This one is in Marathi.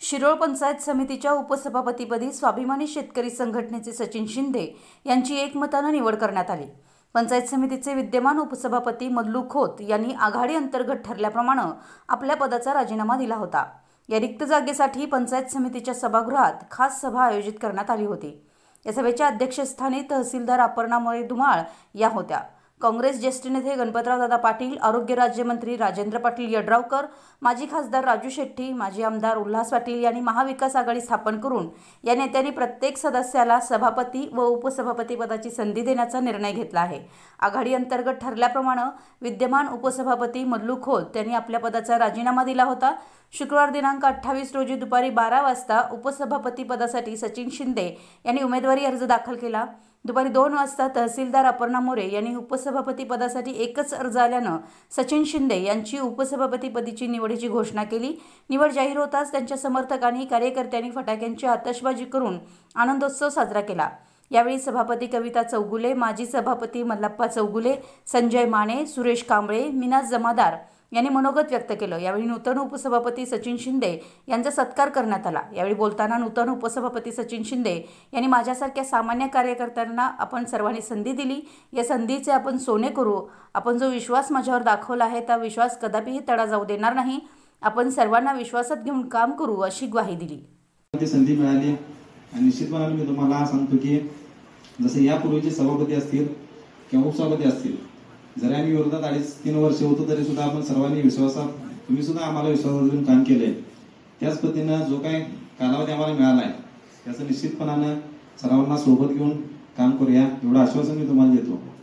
शिरोळ पंचायत समितीच्या उपसभापतीपदी स्वाभिमानी शेतकरी संघटनेचे सचिन शिंदे यांची एकमताने निवड करण्यात आली। पंचायत समितीचे विद्यमान उपसभापती मल्लू खोत यांनी आघाडी अंतर्गत ठरल्याप्रमाणे आपल्या पदाचा राजीनामा दिला होता। या रिक्त जागेसाठी पंचायत समितीच्या सभागृहात खास सभा आयोजित करण्यात आली होती। या सभेच्या अध्यक्षस्थानी तहसीलदार अपर्णा धुमाळ या होत्या। काँग्रेस ज्येष्ठ नेते गणपतराव दादा पाटील, आरोग्य राज्यमंत्री राजेंद्र पाटील यड्रावकर, माजी खासदार राजू शेट्टी, माजी आमदार उल्हास पाटील यांनी महाविकास आघाडी स्थापन करून या नेत्यांनी प्रत्येक सदस्याला सभापती व उपसभापती पदाची संधी देण्याचा निर्णय घेतला आहे। आघाडी अंतर्गत ठरल्याप्रमाणे विद्यमान उपसभापती मल्लू खोत यांनी आपल्या पदाचा राजीनामा दिला होता। शुक्रवार दिनांक 28 रोजी दुपारी 12 वाजता उपसभापती पदासाठी सचिन शिंदे यांनी उमेदवारी अर्ज दाखल केला। दुपारी 2 वाजता तहसीलदार अपर्णा यांनी उपसभापती पदासाठी एकच अर्ज आल्याने सचिन शिंदे यांची उपसभापतीपदीची निवडीची घोषणा केली। निवड जाहीर होताच त्यांच्या समर्थकांनी कार्यकर्त्यांनी फटाक्यांची आतषबाजी करून आनंदोत्सव साजरा केला। यावेळी सभापती कविता चौगुले, माजी सभापती मल्लप्पा चौगुले, संजय माने, सुरेश कांबळे, मिनाज जमादार यांनी मनोगत व्यक्त केलं। यावेळी नूतन उपसभापती सचिन शिंदे यांचा सत्कार करण्यात आला। यावेळी बोलताना नूतन उपसभापती सचिन शिंदे यांनी माझ्यासारख्या सामान्य कार्यकर्त्यांना आपण सर्वांनी संधी दिली, या संधीचे आपण सोने करू। आपण जो विश्वास माझ्यावर दाखवला आहे त्या विश्वास कदापिही तडा जाऊ देणार नाही। आपण सर्वांना विश्वासात घेऊन काम करू अशी ग्वाही दिली। ती संधी मिळाली आणि निश्चितपणे मी तुम्हाला सांगतो की जसे यापूर्वीचे सभापती असतील किंवा उपसभापती असतील, जरी आम्ही विरोधात 2.5-3 वर्ष होतो तरी सुद्धा आपण सर्वांनी विश्वासात, तुम्ही सुद्धा आम्हाला विश्वासात घेऊन काम केले। त्याच पद्धतीने जो काही कालावधी आम्हाला मिळाला आहे त्याचं निश्चितपणाने सर्वांना सोबत घेऊन काम करूया एवढं आश्वासन मी तुम्हाला देतो।